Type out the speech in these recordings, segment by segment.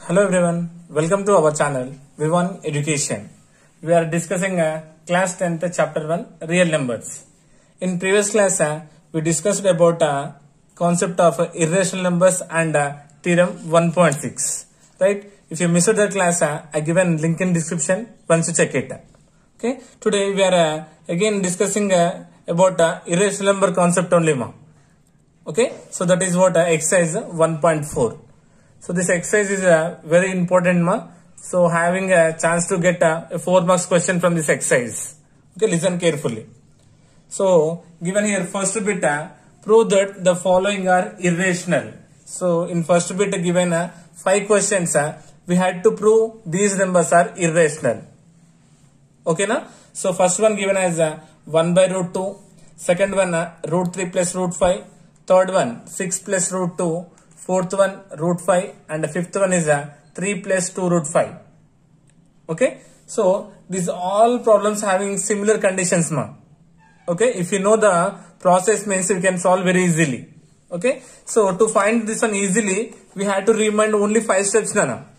Hello everyone, welcome to our channel V1 Education. We are discussing class 10th chapter 1 real numbers. In previous class we discussed about concept of irrational numbers and theorem 1.6. Right? If you missed that class, I given link in description once you check it. Okay. Today we are again discussing about irrational number concept only. Okay. So that is what exercise 1.4. So this exercise is very important. So having a chance to get a 4 marks question from this exercise. Okay. Listen carefully. So given here first bit, prove that the following are irrational. So in first bit given 5 questions, we had to prove these numbers are irrational. Okay na? So first one given as 1 by root 2, second one root 3 plus root 5, third one 6 plus root 2, fourth one root 5, and the fifth one is 3 plus 2 root 5. Okay? So these all problems having similar conditions. Okay? If you know the process means you can solve very easily. Okay? So to find this one easily, we had to remind only 5 steps.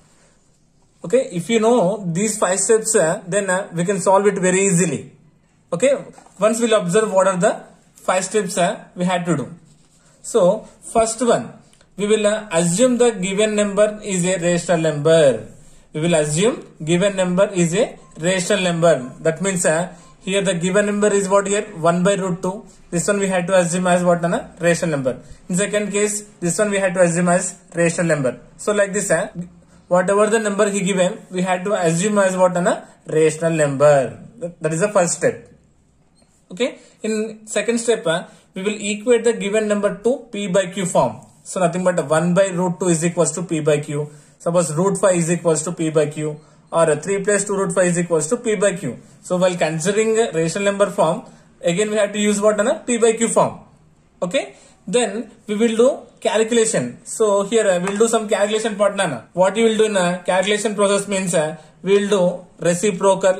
Okay? If you know these 5 steps, then we can solve it very easily. Okay? Once we'll observe what are the 5 steps we had to do. So first one, we will assume the given number is a rational number. We will assume given number is a rational number. That means here the given number is what here 1 by root 2. This one we had to assume as what a rational number. In second case, this one we had to assume as rational number. So like this, whatever the number he given, we had to assume as what a rational number. That is the first step. Okay. In second step, we will equate the given number to P by Q form. So nothing but 1 by root 2 is equals to P by Q. Suppose root 5 is equals to P by Q, or 3 plus 2 root 5 is equals to P by Q. So while considering rational number form, again we have to use what P by Q form. Okay. Then we will do calculation. So here we will do some calculation part. What you will do in a calculation process means we will do reciprocal.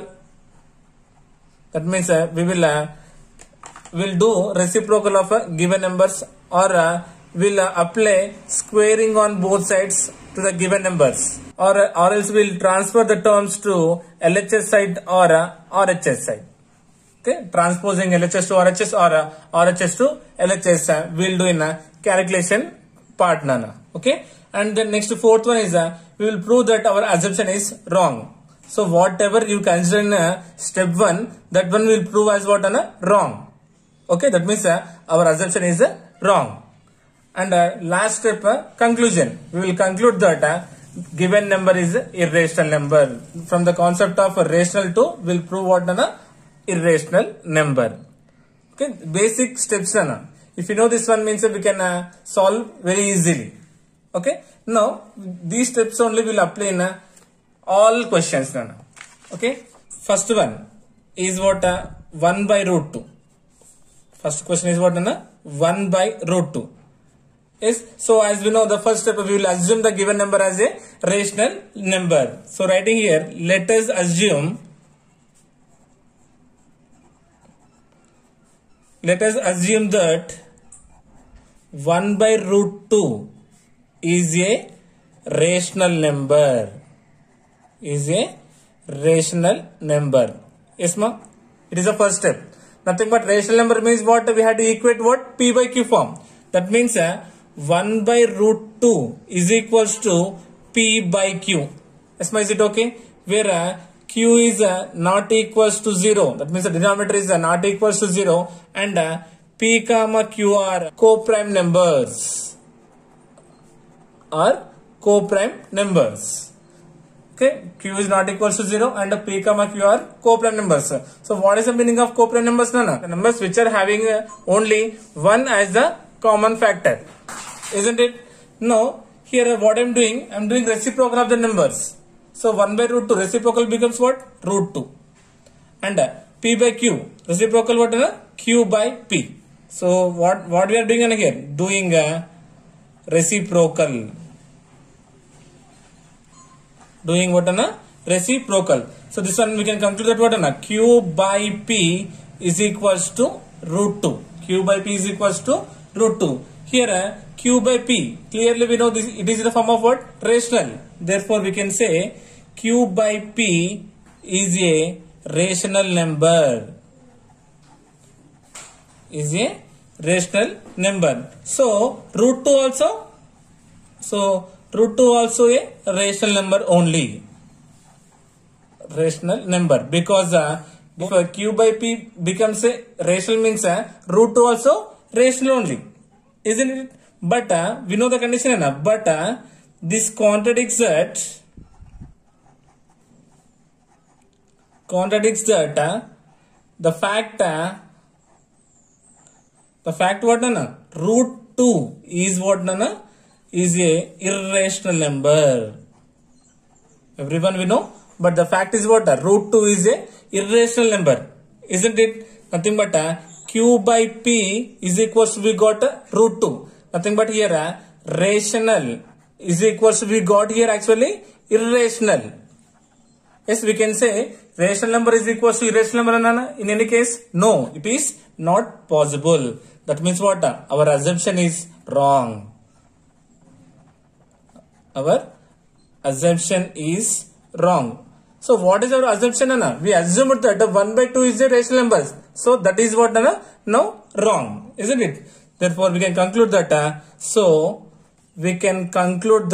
That means we will do reciprocal of given numbers, or will apply squaring on both sides to the given numbers, or else we will transfer the terms to LHS side or RHS side. Okay, transposing LHS to RHS or RHS to LHS we will do in a calculation part. Okay, and then next fourth one is we will prove that our assumption is wrong. So whatever you consider in step 1, that one will prove as what wrong. Okay, that means our assumption is wrong. And last step, conclusion. We will conclude that given number is irrational number. From the concept of rational to, we will prove what irrational number. Okay, basic steps. If you know this one means we can solve very easily. Okay, now these steps only will apply in all questions. Okay, first one is what 1 by root 2. First question is what 1 by root 2. Yes, so as we know, the first step we will assume the given number as a rational number. So writing here, let us assume that 1 by root 2 is a rational number. Is a rational number. Yes, ma? It is the first step. Nothing but rational number means what? We had to equate what? P by Q form. That means 1 by root 2 is equals to P by Q. Yes, ma, is it okay? Where Q is not equals to 0. That means the denominator is not equals to 0, and P comma Q are co-prime numbers. Are co-prime numbers. Okay, Q is not equals to 0 and P comma Q are co-prime numbers. So what is the meaning of co-prime numbers? The numbers which are having only 1 as the common factor. Isn't it? Now, here what I am doing reciprocal of the numbers. So 1 by root 2 reciprocal becomes what? Root 2. And P by Q reciprocal what? Q by P. So what we are doing here? Doing reciprocal. Doing what reciprocal. So this one we can conclude that what Q by P is equals to root 2. Q by P is equals to root 2. Here q by p. Clearly we know this, it is in the form of what? Rational. Therefore we can say q by p is a rational number. Is a rational number. So root 2 also. So root 2 also a rational number only. Rational number, because if q by p becomes a rational means root 2 also rational only, isn't it? But we know the condition, but this contradicts that the fact what root 2 is what is a irrational number. Everyone we know, but the fact is what? Root 2 is a irrational number, isn't it? Nothing but q by p is equals to we got root 2. Nothing but here rational is equals to we got here actually irrational. Yes, we can say rational number is equals to irrational number. In any case, no, it is not possible. That means what? Our assumption is wrong. Our assumption is wrong. So what is our assumption? We assumed that 1 by 2 is a rational number. So that is what now wrong, isn't it? Therefore we can conclude that we can conclude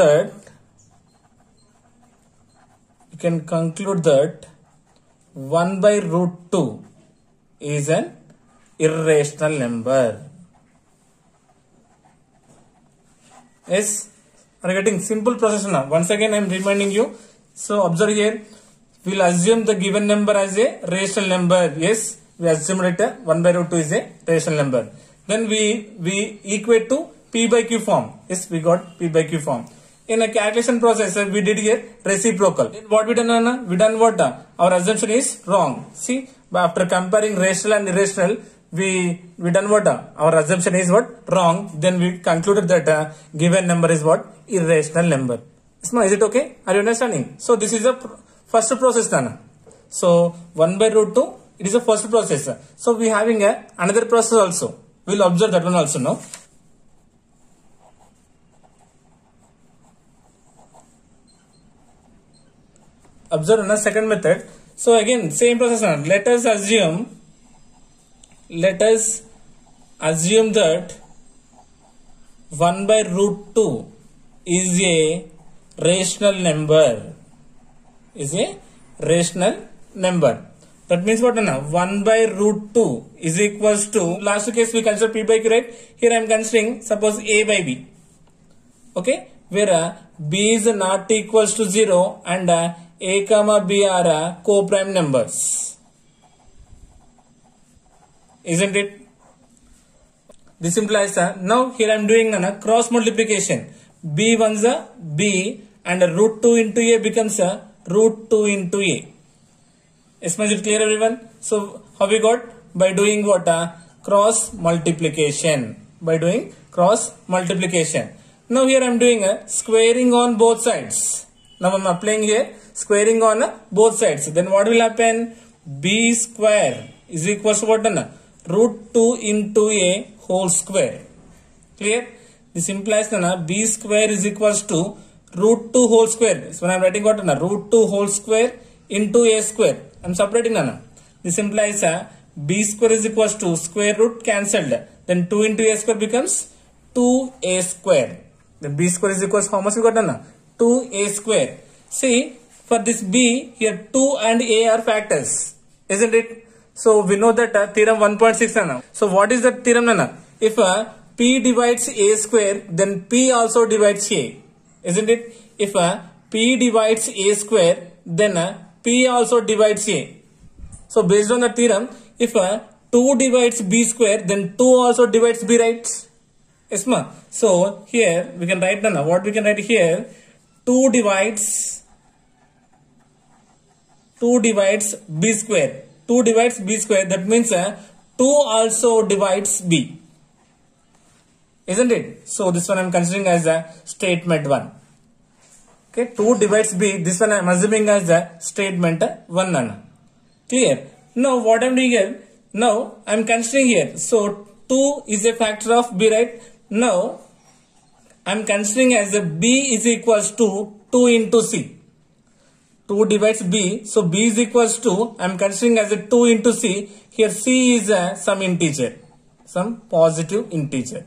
that 1 by root 2 is an irrational number. Yes, are you getting simple process now? Once again I am reminding you. So observe here, we will assume the given number as a rational number. Yes, we assume that 1 by root 2 is a rational number. Then we equate to p by q form. Yes, we got p by q form. In a calculation process, we did here reciprocal. What we done? We done what? Our assumption is wrong. See, after comparing rational and irrational, we done what? Our assumption is what? Wrong. Then we concluded that given number is what? Irrational number. Is it okay? Are you understanding? So this is a first process done. So 1 by root 2, it is a first process. So we having another process also. We will observe that one also now. Observe another second method. So again same process. Let us assume that 1 by root 2 is a rational number. Is a rational number. That means what? 1 by root 2 is equals to, last case we consider p by q, right? Here I am considering suppose a by b. Okay, where b is not equals to 0 and a comma b are co-prime numbers. Isn't it? This implies now here I am doing cross multiplication. B one's a b and root 2 into a becomes root 2 into a. Is it clear everyone? So how we got? By doing what? Cross multiplication. By doing cross multiplication. Now here I am doing squaring on both sides. Now I am applying here squaring on both sides. Then what will happen? B square is equals to what? Root 2 into a whole square. Clear? This implies b square is equals to root 2 whole square. So when I am writing what? Root 2 whole square into a square. I am separating This implies b square is equals to square root cancelled. Then 2 into a square becomes 2a square. Then b square is equals to how much we got 2a square. See, for this b here 2 and a are factors. Isn't it? So we know that theorem 1.6 So what is that theorem If p divides a square, then p also divides a. Isn't it? If p divides a square, then p also divides a. So based on the theorem, if 2 divides b square, then 2 also divides b, right? Yes, ma. So here we can write what we can write here, 2 divides b square. 2 divides b square, that means 2 also divides b. Isn't it? So this one I am considering as a statement 1. Okay, 2 divides b, this one I am assuming as a statement 1. Clear? Now what I am doing here, now I am considering here. So 2 is a factor of b, right? Now I am considering as a B is equals to 2 into C. 2 divides B, so B is equals to, I am considering as a 2 into C. Here C is some integer, some positive integer.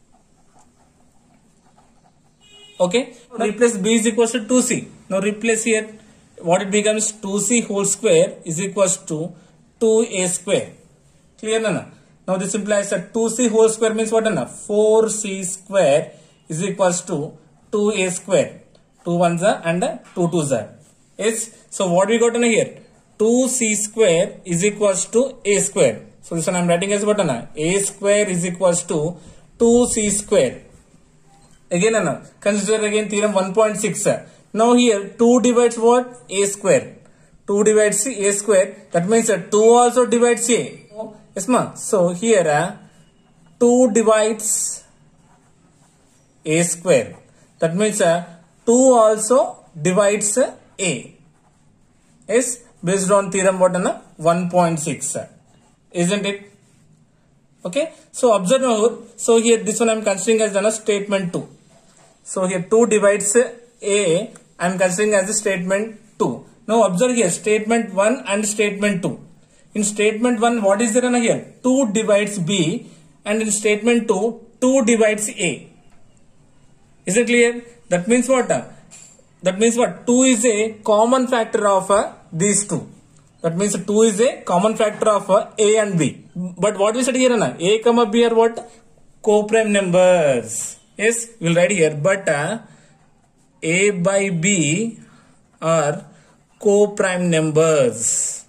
Okay, replace B is equals to 2C. Now replace here, what it becomes, 2C whole square is equals to 2A square. Clear na? Now this implies that 2C whole square means what na? 4C square is equals to 2A square. 2 ones are and 2 twos are. Yes. So what we got in here? 2C square is equals to A square. So this one I am writing as what na? A square is equals to 2C square. Again, consider again theorem 1.6. Now here 2 divides what? A square. 2 divides A square. That means 2 also divides A. Yes, ma. So here 2 divides A square. That means 2 also divides A. Yes, based on theorem what? 1.6. Isn't it? Okay. So observe now. So here this one I am considering as a statement 2. So here 2 divides A, I am considering as a statement 2. Now observe here statement 1 and statement 2. In statement 1, what is there here? 2 divides B, and in statement 2, 2 divides A. Is it clear? That means what? That means what? 2 is a common factor of these two. That means 2 is a common factor of A and B. But what we said here? A comma B are what? Co-prime numbers. Yes, we will write here, but A by B are co-prime numbers.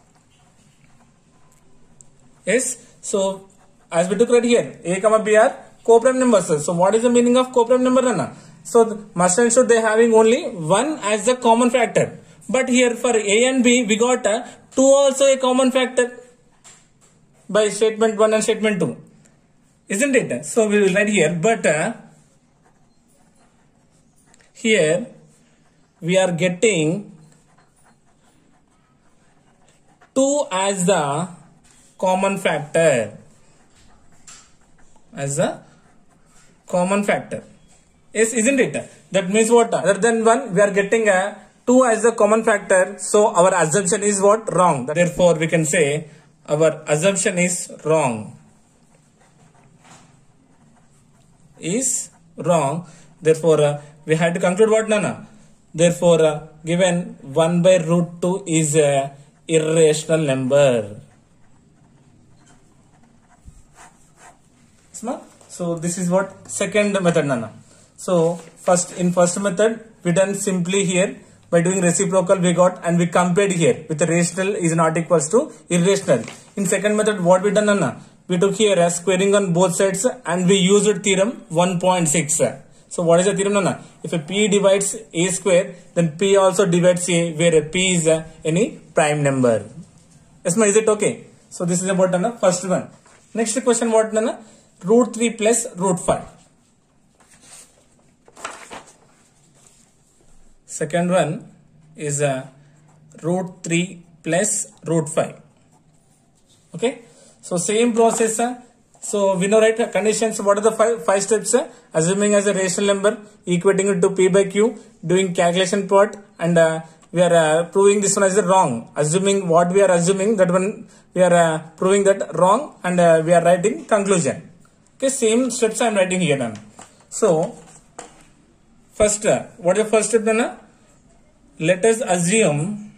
Yes, so as we took right here, A comma B are co-prime numbers. So what is the meaning of co-prime number? So must and should they having only 1 as the common factor. But here for A and B, we got 2 also a common factor by statement 1 and statement 2. Isn't it? So we will write here, but here we are getting 2 as the common factor. As a common factor. Yes, isn't it? That means what? Other than 1, we are getting 2 as the common factor. So our assumption is what? Wrong. Therefore, we can say our assumption is wrong. Is wrong. Therefore, we had to conclude what? Nana? Therefore, given 1 by root 2 is a irrational number. So this is what second method, Nana. So in first method, we done simply here by doing reciprocal we got, and we compared here with the rational is not equals to irrational. In second method, what we done, Nana? We took here a squaring on both sides and we used theorem 1.6. So what is the theorem, Nana? If a P divides A square, then P also divides A, where a P is any prime number. Yes, ma, is it okay? So this is about Nana first one. Next question, what, Nana? Root 3 plus root 5. Second one is root 3 plus root 5. Okay. So same process. So we know, right, conditions. What are the five steps? Assuming as a rational number, equating it to P by Q, doing calculation part, and we are proving this one as a wrong. Assuming what we are assuming, that one we are proving that wrong, and we are writing conclusion. Okay, same steps I am writing here now. So first, what is the first step then? Let us assume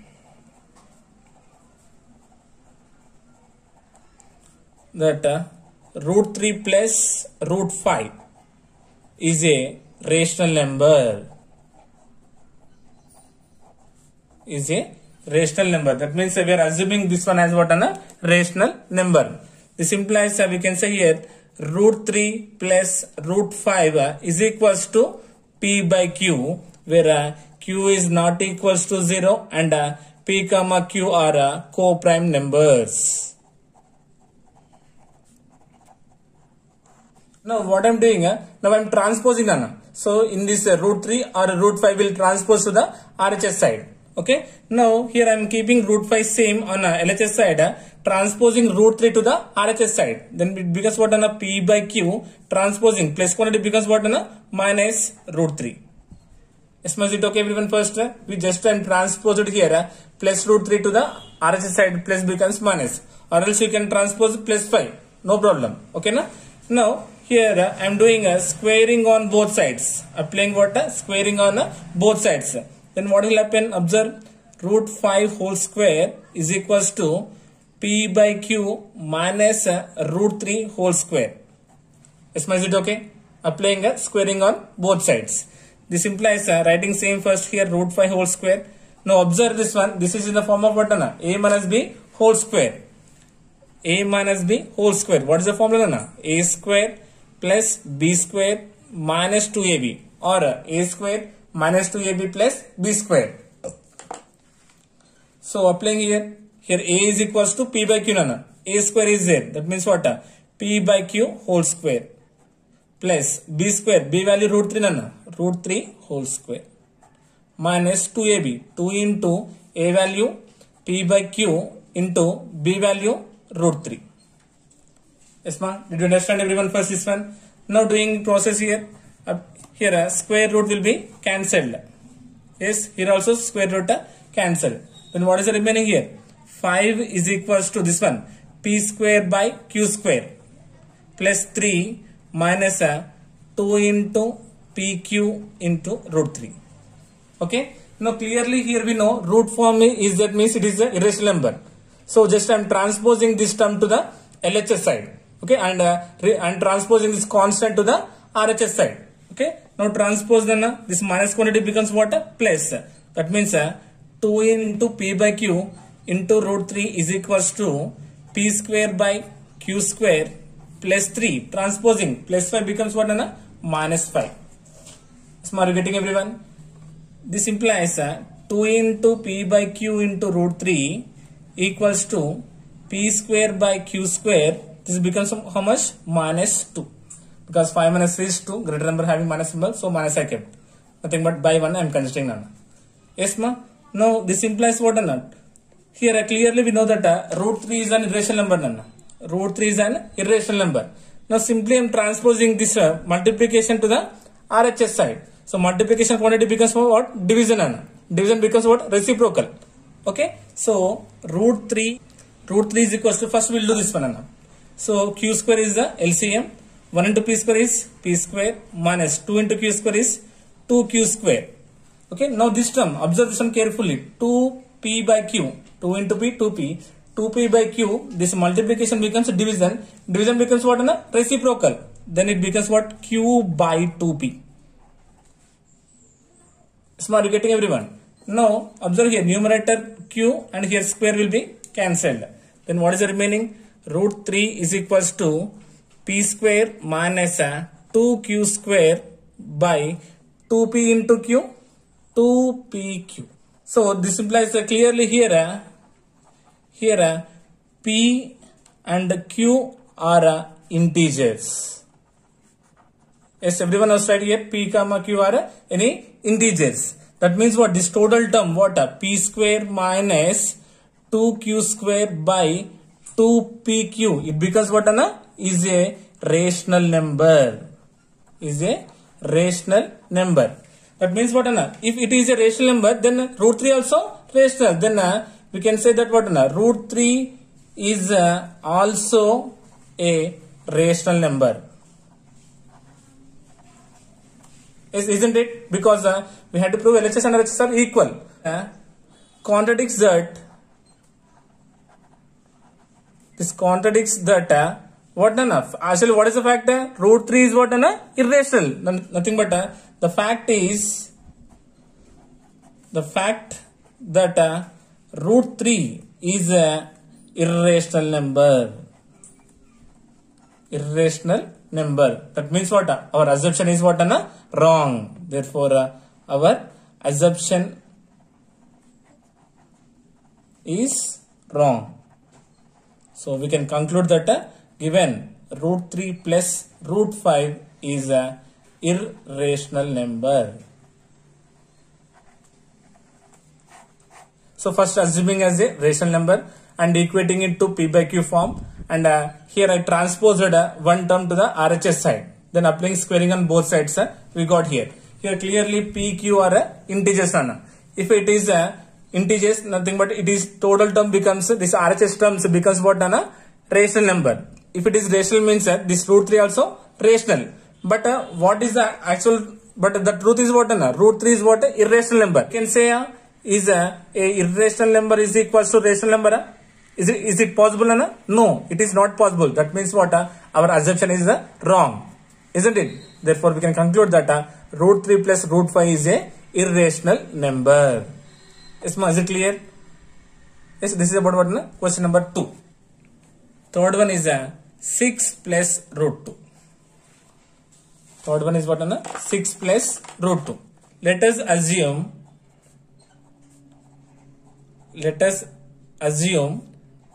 that root 3 plus root 5 is a rational number. Is a rational number. That means we are assuming this one as what? A rational number. This implies we can say here root 3 plus root 5 is equals to P by Q, where Q is not equals to 0 and P comma Q are co-prime numbers. Now what I am doing, now I am transposing. So in this root 3 or root 5 will transpose to the RHS side. Okay. Now here I am keeping root 5 same on LHS side, transposing root 3 to the RHS side. Then it becomes what? P by Q, transposing plus quantity becomes what? minus root 3. Is it okay everyone? First we just transpose it here, plus root 3 to the RHS side, plus becomes minus, or else you can transpose plus 5, no problem. Okay na? Now here I am doing a squaring on both sides, applying what? Squaring on both sides. Then what will happen? Observe, root 5 whole square is equals to p by q minus root 3 whole square. Is it okay? Applying a squaring on both sides. This implies writing same first here, root 5 whole square. Now observe this one. This is in the form of what? A minus b whole square. A minus b whole square. What is the formula? A square plus b square minus 2ab, or a square minus 2ab plus b square. So applying here a is equals to p by q. A square is there. That means what? P by q whole square plus b square, b value root 3 root 3 whole square minus 2ab, 2 into a value p by q into b value root 3. Yes ma, did you understand everyone? First this one. Now doing process here, here square root will be cancelled. Yes, here also square root cancelled. Then what is the remaining here? 5 is equals to this one, p square by q square plus 3 minus 2 into pq into root 3. Okay. Now clearly here we know root form is, that means it is a irrational number. So just I am transposing this term to the LHS side. Okay, and transposing this constant to the RHS side. Okay. Now transpose then this minus quantity becomes what? Plus. That means 2 into p by q into root 3 is equals to p square by q square plus 3, transposing plus 5 becomes what? Minus 5. So are you getting everyone? This implies 2 into p by q into root 3 equals to p square by q square. This becomes how much? Minus 2. Because 5 minus 3 is 2, greater number having minus symbol, so minus I kept. Nothing but by 1 I am considering none. Yes ma? Now this implies what? Here clearly we know that root 3 is an irrational number. Root 3 is an irrational number. Now simply I am transposing this multiplication to the RHS side. So multiplication quantity becomes what? Division. Division becomes what? Reciprocal. Okay. So root 3 is equals to, first we will do this one. So q square is the LCM. 1 into p square is p square minus 2 into q square is 2q square. Okay. Now this term, observe this one carefully. 2p by q. 2 into p, 2p. 2p by q, this multiplication becomes division. Division becomes what? Reciprocal. Then it becomes what? Q by 2p. So are you getting everyone? Now observe here, numerator q and here square will be cancelled. Then what is the remaining? Root 3 is equals to p square minus 2q square by 2p into q, 2pq. So this implies clearly here, p and q are integers. Yes, everyone else right here, p comma q are any integers. That means what? This total term, what? P square minus 2q square by 2pq. It becomes what? Is a rational number. Is a rational number. That means what? If it is a rational number, then root 3 also rational. Then we can say that what? Root 3 is also a rational number. Isn't it? Because we had to prove LHS and RHS are equal. Contradicts that. This contradicts that. What enough? Actually, what is the fact? Root 3 is what? Irrational. Nothing but the fact is that root 3 is a irrational number. Irrational number. That means what? Our assumption is what? Wrong. Therefore, our assumption is wrong. So we can conclude that given root 3 plus root 5 is a irrational number. So first assuming as a rational number and equating it to p by q form, and here I transposed one term to the RHS side. then applying squaring on both sides, we got here. Here clearly P, Q are integers. If it is integers, nothing but it is total term becomes, this RHS terms becomes what? Rational number. If it is rational means this root 3 also rational. But what is the actual, but the truth is what? Root 3 is what? Irrational number. You can say is a irrational number is equals to rational number. Is it possible? No, it is not possible. That means what? Our assumption is wrong, isn't it? Therefore, we can conclude that root 3 plus root 5 is a irrational number. Is it clear? Yes, this is about what? Question number 2. Third one is 6 plus root 2. Third one is what? 6 plus root 2. Let us assume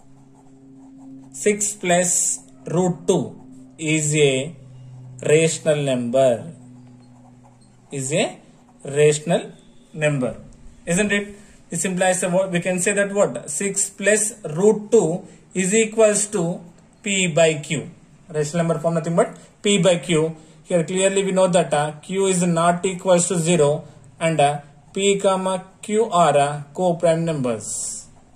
6 plus root 2 is a rational number. Is a rational number, isn't it? This implies what we can say that what? 6 plus root 2 is equals to P by Q. Rational number form nothing but P by Q. Here clearly we know that Q is not equals to 0 and P comma Q are co-prime numbers.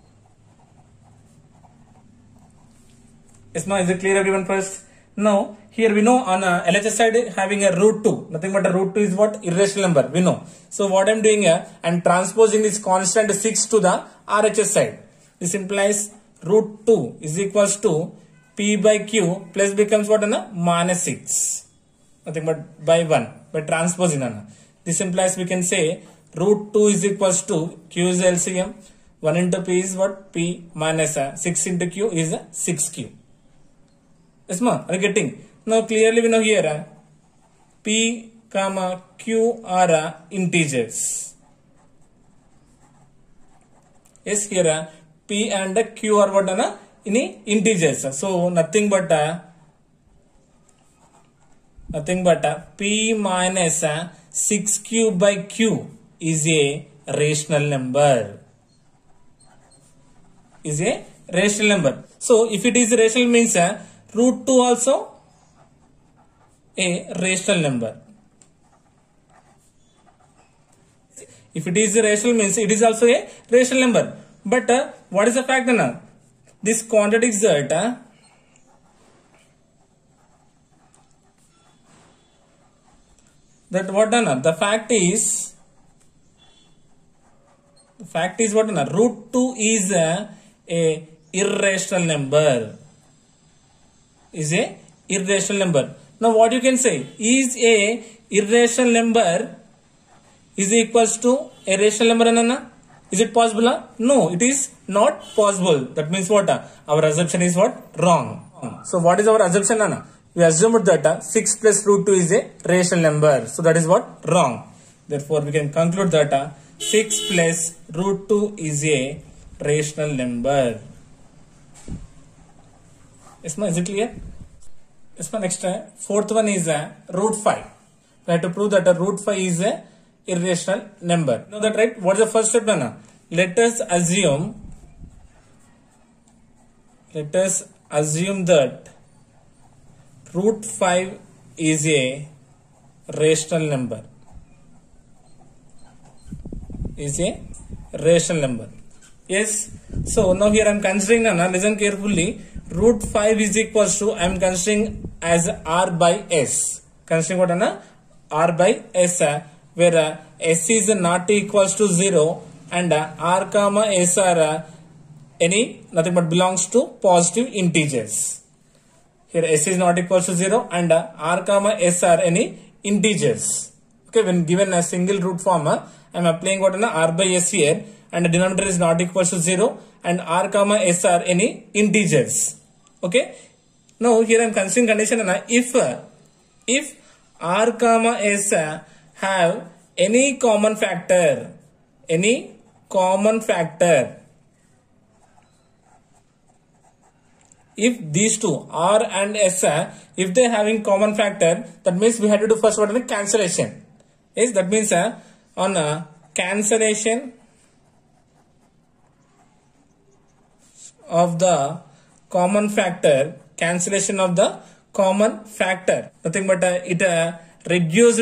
Is it clear everyone first? Now here we know on LHS side having a root 2. Nothing but a root 2 is what? Irrational number. We know. So what I am doing here, I am transposing this constant 6 to the RHS side. This implies root 2 is equals to P by Q plus becomes what? Minus 6. Nothing but by 1. By transposing. This implies we can say root 2 is equals to Q is LCM. 1 into P is what? P minus 6 into Q is 6Q. Yes, ma? Are you getting? Now clearly we know here P comma Q are integers. Yes, here P and Q are what? In integers. So nothing but P minus 6Q by Q is a rational number. Is a rational number. So if it is rational means root 2 also a rational number. If it is rational means it is also a rational number. But what is the fact? This contradicts that what? The fact is what? Root 2 is a irrational number. Is a irrational number. Now what you can say? Is a irrational number is equals to a rational number? Is it possible? No, it is not possible. That means what? Our assumption is what? Wrong. So what is our assumption? We assumed that 6 plus root 2 is a rational number. So that is what? Wrong. Therefore we can conclude that 6 plus root 2 is a rational number. Is it clear? Next, fourth one is root 5. We have to prove that root 5 is a irrational number. Know that, right? What is the first step? Let us assume that root 5 is a rational number. Is a rational number. Yes. So now here I am considering, listen carefully. Root 5 is equals to, I am considering as R by S. Considering what? R by S, where S is not equals to 0 and R comma S are nothing but belongs to positive integers. Here S is not equals to 0 and R comma S are integers. Okay, when given a single root form, I am applying what? R by S here, and the denominator is not equals to 0 and R comma S are integers. Okay. Now here I am considering condition if R comma S have any common factor, if these two R and S if they having common factor, that means we have to do first what? Cancellation. Yes, that means on cancellation of the common factor, common factor. Nothing but it reduced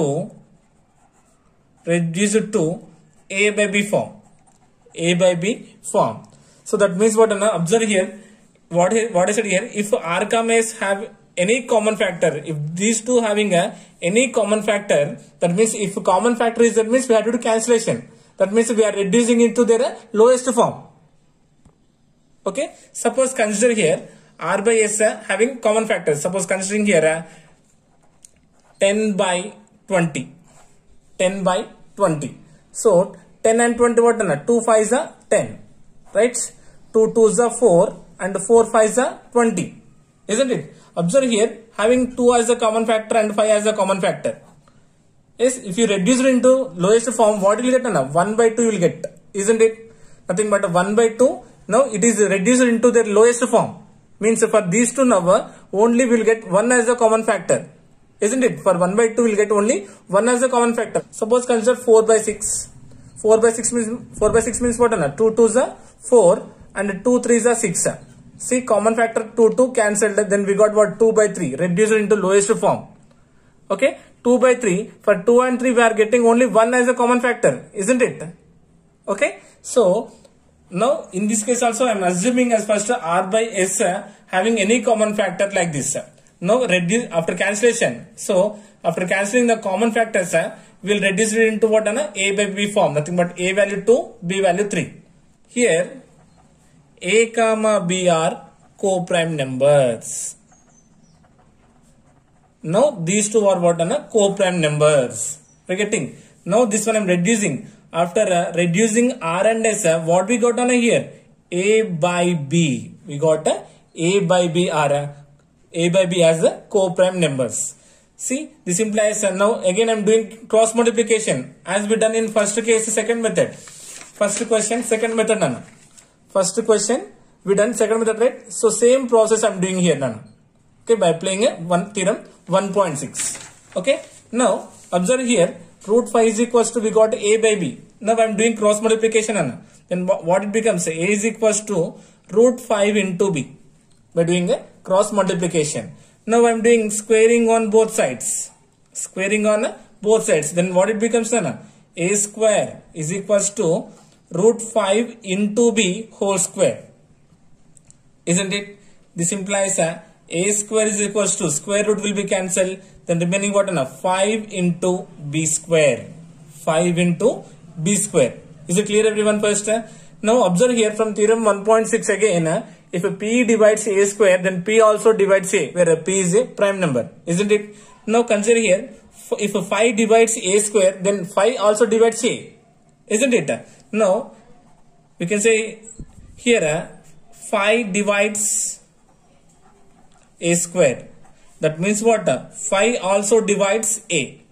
to A by B form. A by B form. So that means what? Observe here. What is it here? If R, S have any common factor, if these two having any common factor, that means if common factor is, that means we have to do cancellation. That means we are reducing into their lowest form. Okay. Suppose consider here R by S having common factors. Suppose considering here 10 by 20. 10 by 20. So 10 and 20 what? 2 5s are 10. Right? 2 2s are 4 and 4 5s are 20. Isn't it? Observe here having 2 as a common factor and 5 as a common factor. Yes, if you reduce it into lowest form, what will you get? 1 by 2 you will get. Isn't it? Nothing but 1 by 2. Now it is reduced into their lowest form. Means for these two now only we will get 1 as a common factor. Isn't it? For 1 by 2 we will get only 1 as a common factor. Suppose consider 4 by 6. 4 by 6 means what? 2 2s are 4 and 2 3s are 6. See, common factor 2 2 cancelled. Then we got what? 2 by 3. Reduced into lowest form. Okay. 2 by 3. For 2 and 3 we are getting only 1 as a common factor. Isn't it? Okay. So now in this case also I am assuming as first R by S having any common factor like this. Now reduce after cancellation. So after cancelling the common factors, we will reduce it into what? A by B form. Nothing but A value 2, B value 3. Here A comma B are co-prime numbers. Now these two are what? Co-prime numbers. We are getting. Now this one I am reducing. After reducing R and S, what we got here? A by B. We got A by B are A by B as the co-prime numbers. See, this implies now again I am doing cross multiplication as we done in first case, second method. First question, second method none. First question we done second method, right? So same process I am doing here none. Okay, by applying one theorem 1.6. Okay, now observe here root 5 is equals to we got A by B. Now I am doing cross multiplication none. Then what it becomes? A is equals to root 5 into B by doing a cross multiplication. Now I am doing squaring on both sides. Squaring on both sides. Then what it becomes? A square is equals to root 5 into B whole square. Isn't it? This implies A square is equals to square root will be cancelled. Then remaining what? 5 into B square. 5 into B square. Is it clear everyone first? Now observe here from theorem 1.6 again. If P divides A square, then P also divides A, where P is a prime number. Isn't it? Now consider here, if 5 divides A square, then 5 also divides A. Isn't it? Now, we can say here, 5 divides A square. That means what? 5 also divides A.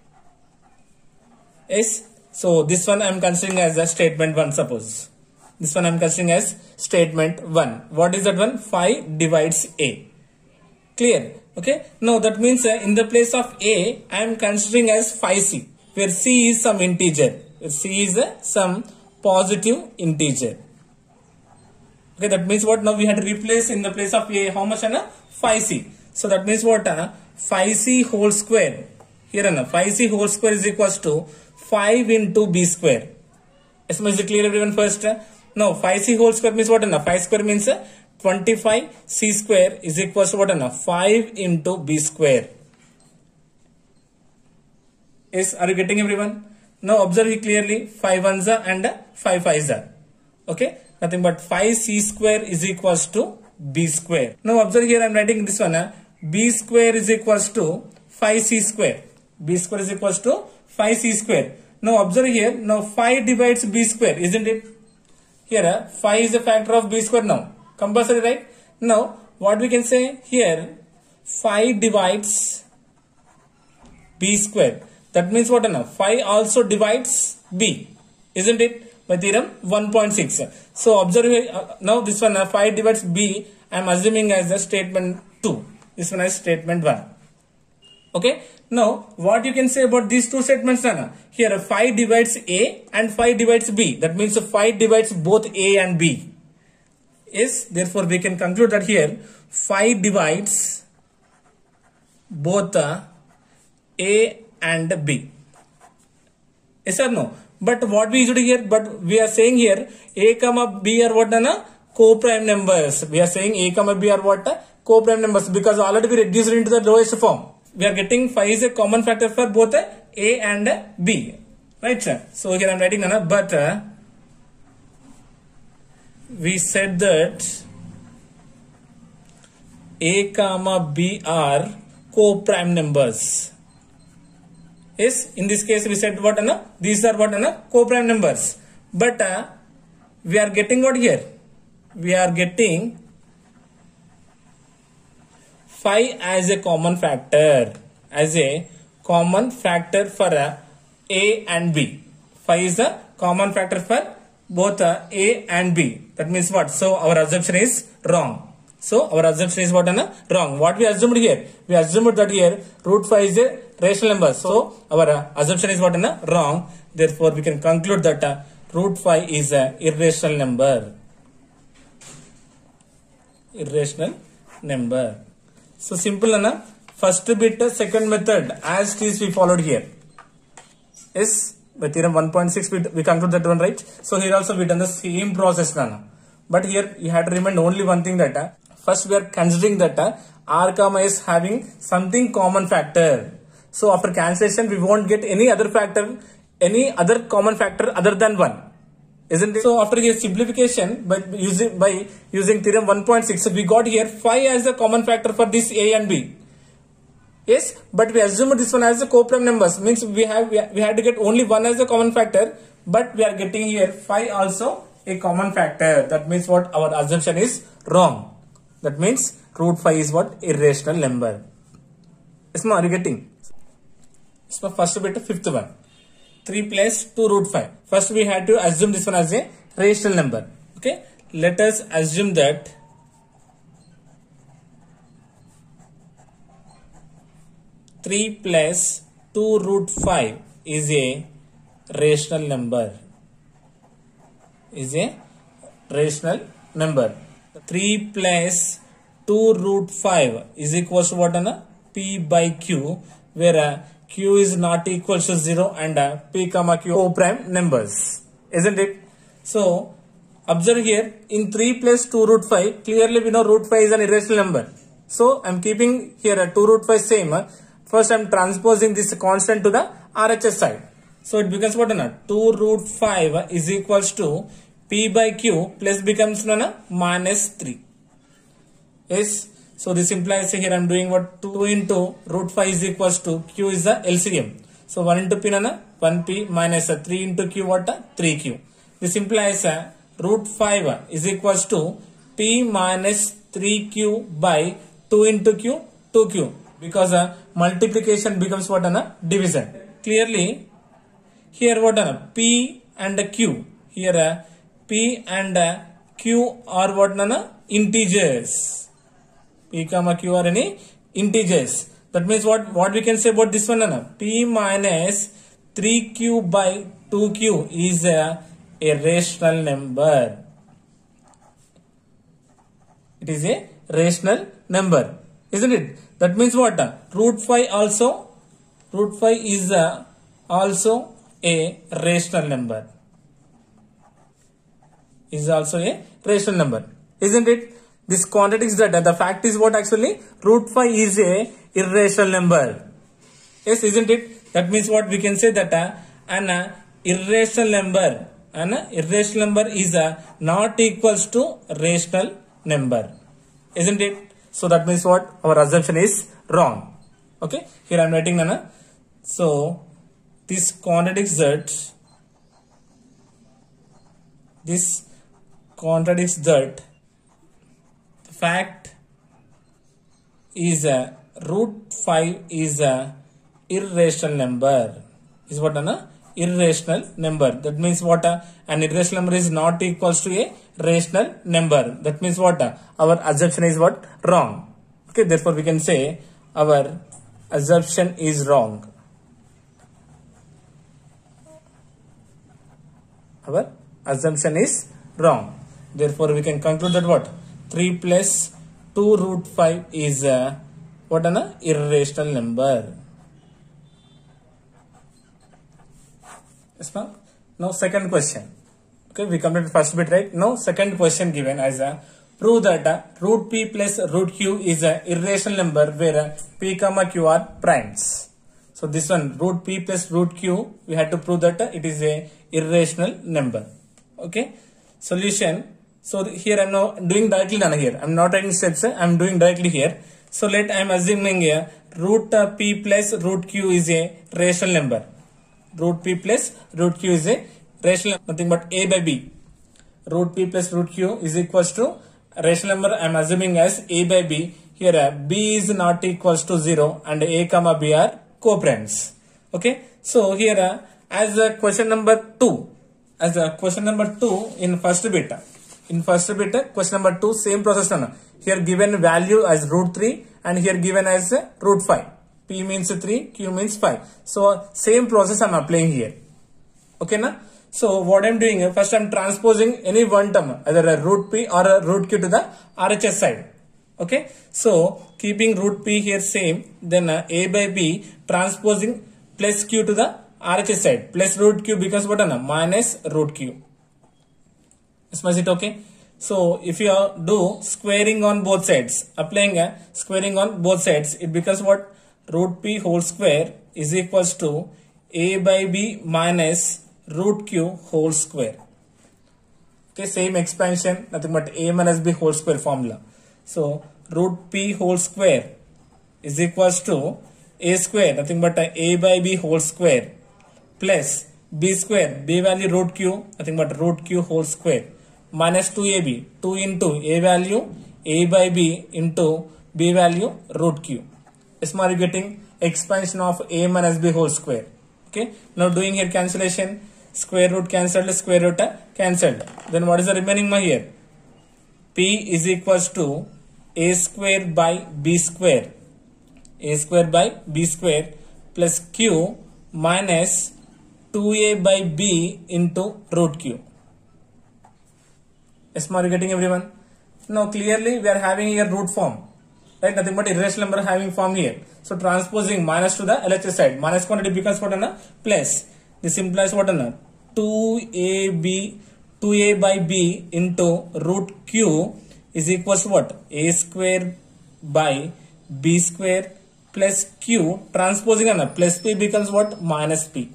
Yes? So, this one I am considering as a statement 1, suppose. This one I am considering as statement 1. What is that one? 5 divides A. Clear? Okay. Now that means in the place of A, I am considering as 5C, where C is some integer. C is some positive integer. Okay. That means what? Now we had to replace in the place of A how much? 5C. So that means what? 5C whole square. Here 5C whole square is equals to 5 into B square. Is it clear everyone first? Now 5C whole square means what? 5 square means 25 C square is equals to what? 5 into B square. Yes, are you getting everyone? Now observe it clearly. 5 ones and 5 5s are. Okay. Nothing but 5C square is equals to B square. Now observe here I am writing this one. B square is equals to 5C square. B square is equals to 5C square. Now observe here. Now 5 divides B square. Isn't it? Here 5 is a factor of B square now. Compulsory, right? Now what we can say here, 5 divides B square. That means what? 5 also divides B. Isn't it? By theorem 1.6. So observe here, now this one 5 divides B. I am assuming as a statement 2. This one is statement 1. Okay. Now what you can say about these two statements? Here 5 divides A and 5 divides B. That means 5 divides both A and B. Yes. Therefore we can conclude that here 5 divides both A and B. Yes or no? But what we usually hear, but we are saying here A comma B are what na co-prime numbers. We are saying A comma B are what co-prime numbers because already we reduced it into the lowest form. We are getting 5 is a common factor for both A and B. Right, sir? So here I am writing na, but we said that A comma B are co-prime numbers. Yes, in this case we said what na? These are what na? Co-prime numbers. But we are getting what here? We are getting 5 as a common factor. As a common factor for A and B. 5 is a common factor for both A and B. That means what? So our assumption is wrong. So our assumption is what wrong. What we assumed here? We assumed that here root 5 is a rational number. So our assumption is what wrong. Therefore we can conclude that root 5 is a irrational number. Irrational number. So simple na. First bit, second method as it is we followed here. Yes, by theorem 1.6 we conclude that one, right? So here also we done the same process na. But here you have to remember only one thing that first we are considering that R comma is having something common factor. So after cancellation we won't get any other factor, any other common factor other than 1. Isn't it? So after here simplification by using theorem 1.6 we got here 5 as a common factor for this A and B. Yes, but we assumed this one as a co-prime numbers, means we had to get only 1 as a common factor, but we are getting here 5 also a common factor. That means what? Our assumption is wrong. That means root 5 is what? Irrational number. Is are you getting? So first bit, fifth one. 3 plus 2 root 5. First we had to assume this one as a rational number. Okay. Let us assume that 3 plus 2 root 5 is a rational number. Is a rational number. 3 plus 2 root 5 is equals to what? P by Q, where Q is not equal to 0 and P comma Q co-prime numbers. Isn't it? So observe here in 3 plus 2 root 5, clearly we know root 5 is an irrational number. So I am keeping here 2 root 5 same. First I am transposing this constant to the RHS side. So it becomes what? 2 root 5 is equals to P by Q plus becomes minus 3. Yes. So this implies here I am doing what? 2 into root 5 is equals to Q is the LCM. So 1 into P 1P minus 3 into Q what? 3Q. This implies root 5 is equals to P minus 3Q by 2 into Q 2Q. Because multiplication becomes what? Division. Clearly here what? P and Q. Here P and Q are what? Integers. P comma Q are any integers. That means what we can say about this one? P minus 3Q by 2Q is a rational number. It is a rational number. Isn't it? That means what? Root 5 is also a rational number. Is also a rational number. Isn't it? This contradicts that. The fact is what actually? Root 5 is a irrational number. Yes, isn't it? That means what we can say that an irrational number is not equals to rational number. Isn't it? So that means what? Our assumption is wrong. Okay. Here I am writing Nana. So this contradicts that. This contradicts that. The fact is root 5 is a irrational number. Is what irrational number. That means what? An irrational number is not equals to a rational number. That means what? Our assumption is what? Wrong. Okay, therefore we can say our assumption is wrong. Our assumption is wrong. Therefore we can conclude that what? 3 plus 2 root 5 is what an irrational number. Yes, ma'am. Now second question. Okay, we completed first bit, right? Now second question given as a prove that root p plus root q is a irrational number where p comma q are primes. So this one, root p plus root q, we had to prove that it is a irrational number. Okay, solution. So here I am now doing directly down here. I am not writing steps. I am doing directly here. So I am assuming here root p plus root q is a rational number. Root p plus root q is a rational, nothing but a by b. Root p plus root q is equals to rational number. I am assuming as a by b. Here b is not equals to 0 and a comma b are co-primes. Okay. So here as a question number 2. As a question number 2 in first bit. In first bit, question number 2, same process. Here given value as root 3 and here given as root 5. P means 3, Q means 5. So same process I am applying here. Okay, na? So what I am doing, first I am transposing any one term, either a root P or a root Q to the RHS side. Okay. So keeping root P here same, then A by B transposing plus Q to the RHS side. Plus root Q becomes what? Minus root Q. Is it okay? So if you do squaring on both sides, applying a squaring on both sides, it becomes what? Root p whole square is equals to a by b minus root q whole square. Okay, same expansion, nothing but a minus b whole square formula. So root p whole square is equals to a square, nothing but a by b whole square plus b square, b value root q, nothing but root q whole square minus 2ab, 2 into a value a by b into b value root q. Is you getting expansion of a minus b whole square. Okay. Now doing here cancellation, square root cancelled, square root cancelled. Then what is the remaining here? P is equals to a square by b square. A square by b square plus q minus 2a by b into root q. Is you getting everyone? Now clearly we are having here root form. Right, nothing but irrational number having form here. So transposing minus to the LHS side. Minus quantity becomes what? Plus. This implies what? 2a by b into root q is equals to what? A square by b square plus q. Transposing plus p becomes what? Minus p.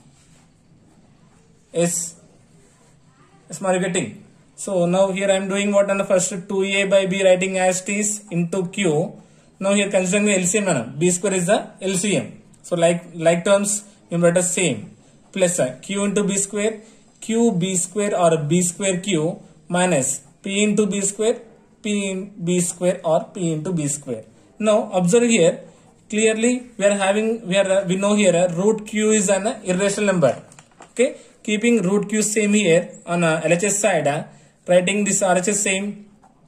Is you getting? So now here I am doing what on the first 2a by b writing as it is into q. Now here considering the LCM, b square is the LCM. So like terms you write the same plus q into b square, q b square or b square q minus p into b square, p in b square or p into b square. Now observe here clearly we know here root q is an irrational number. Okay, keeping root q same here on LHS side, writing this RHS same.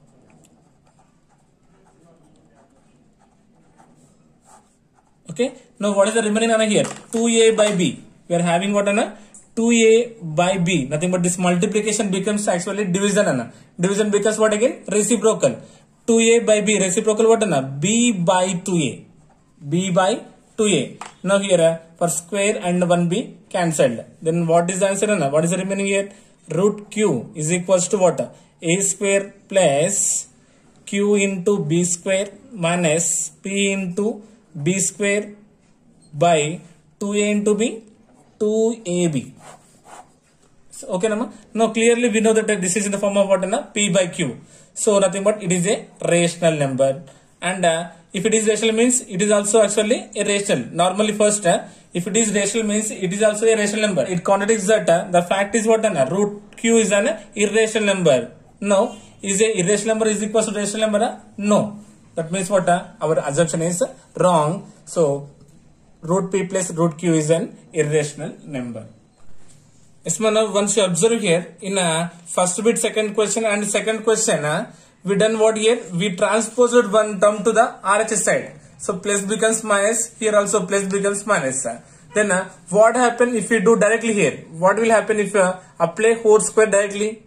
Okay. Now what is the remaining here? 2a by b. We are having what 2a by b. Nothing but this multiplication becomes actually division. Division becomes what again? Reciprocal. 2a by b. Reciprocal what? B by 2a. B by 2a. Now here for square and 1b cancelled. Then what is the answer? What is the remaining here? Root q is equals to what? A square plus q into b square minus p into b square by 2a into b, 2ab. So, okay, now clearly we know that this is in the form of what? P by q. So nothing but it is a rational number. And if it is rational means it is also actually a rational. Normally first, if it is rational means it is also a rational number. It contradicts that the fact is what? Root q is an irrational number. No, is a irrational number is equal to rational number? No. That means what? Our assumption is wrong. So root p plus root q is an irrational number. Yes, now once you observe here in first bit second question and second question, we done what here? We transposed one term to the RHS side. So plus becomes minus, here also plus becomes minus. Then what happen if we do directly here? What will happen if apply whole square directly?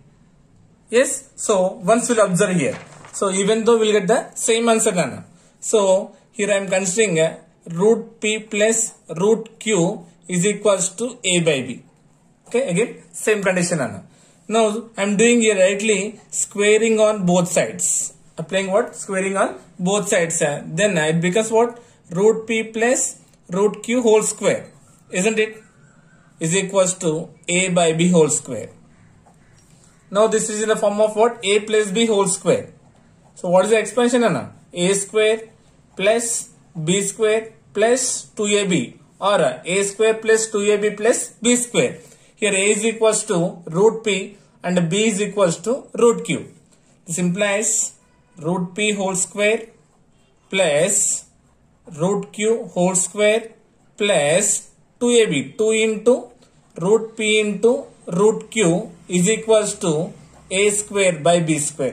Yes. So once we'll observe here. So even though we'll get the same answer. So here I am considering root p plus root q is equals to a by b. Okay, again same condition. Now I am doing here rightly squaring on both sides. Applying what? Squaring on both sides. Then it becomes what? Root p plus root q whole square. Isn't it? Is equals to a by b whole square. Now this is in the form of what? A plus b whole square. So what is the expansion? A square plus b square plus 2ab, or a square plus 2ab plus b square. Here a is equals to root p and b is equals to root q. This implies root p whole square plus root q whole square plus 2ab, 2 into root p into root q is equals to a square by b square.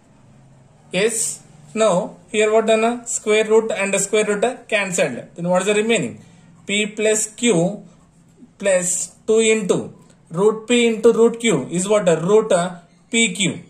Yes. Now here what done? Square root and square root are cancelled. Then what is the remaining? P plus q plus 2 into root p into root q is what? Root pq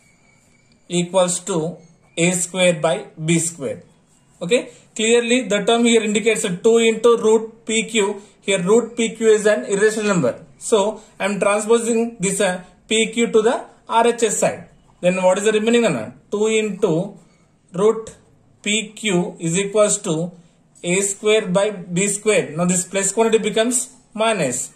equals to a square by b square. Okay. Clearly the term here indicates 2 into root pq. Here root pq is an irrational number. So I am transposing this pq to the RHS side. Then what is the remaining? 2 into root pq is equals to a square by b square. Now this plus quantity becomes minus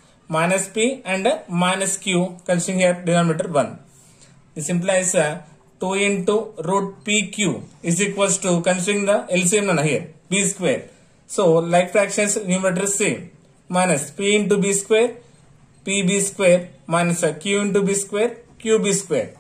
p and minus q, considering here denominator 1. This implies 2 into root pq is equals to, considering the LCM here, b square. So like fractions numerator same, minus p into b square, pb square minus q into b square, qb square.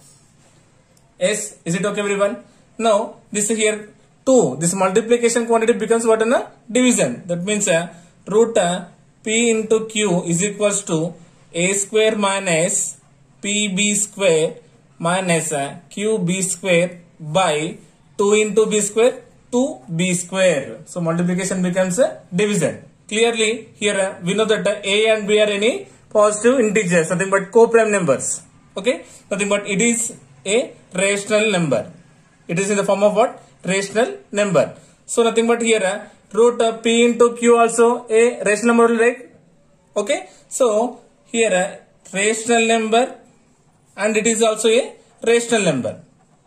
Yes, is it okay everyone? Now this here 2, this multiplication quantity becomes what? Division. That means root p into q is equals to a square minus pb square minus qb square by 2 into b square, 2b square. So multiplication becomes division. Clearly here we know that a and b are any positive integers, nothing but co-prime numbers. Okay, nothing but it is a rational number. It is in the form of what? Rational number. So nothing but here root p into q also a rational number, right? Okay, so here rational number and it is also a rational number,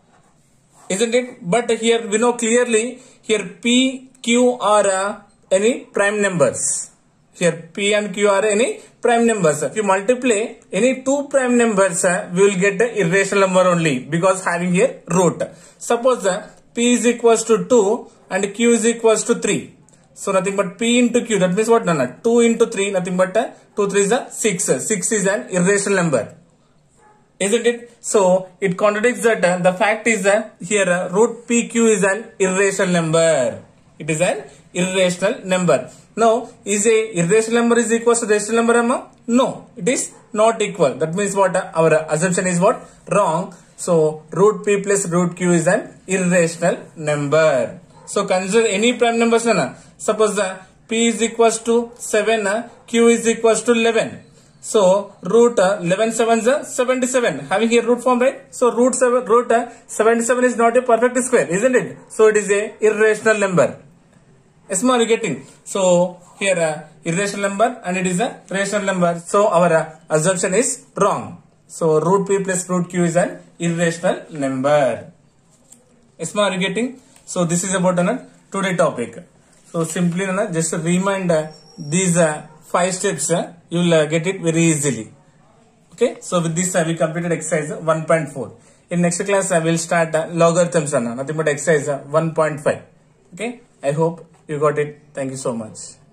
isn't it? But here we know clearly here p, q are any prime numbers. Here p and q are any prime numbers. If you multiply any two prime numbers, we will get the irrational number only, because having here root. Suppose p is equals to 2 and q is equals to 3. So nothing but p into q, that means what? 2 into 3, nothing but 2 3 is 6. 6 is an irrational number, isn't it? So it contradicts that the fact is that here root pq is an irrational number. It is an irrational number. Now, is a irrational number is equal to rational number? No, it is not equal. That means what? Our assumption is what? Wrong. So root p plus root q is an irrational number. So consider any prime numbers. Suppose p is equals to 7, q is equals to 11. So root 11 7s 77. Having here root form, right? So root 77 is not a perfect square, isn't it? So it is a irrational number. Yes, are you getting? So here irrational number and it is a rational number. So our assumption is wrong. So root p plus root q is an irrational number. Yes, are you getting? So this is about today topic. So simply just remind these 5 steps, you will get it very easily. Okay. So with this we completed exercise 1.4. In next class I will start logarithms, nothing but exercise 1.5. Okay. I hope you got it. Thank you so much.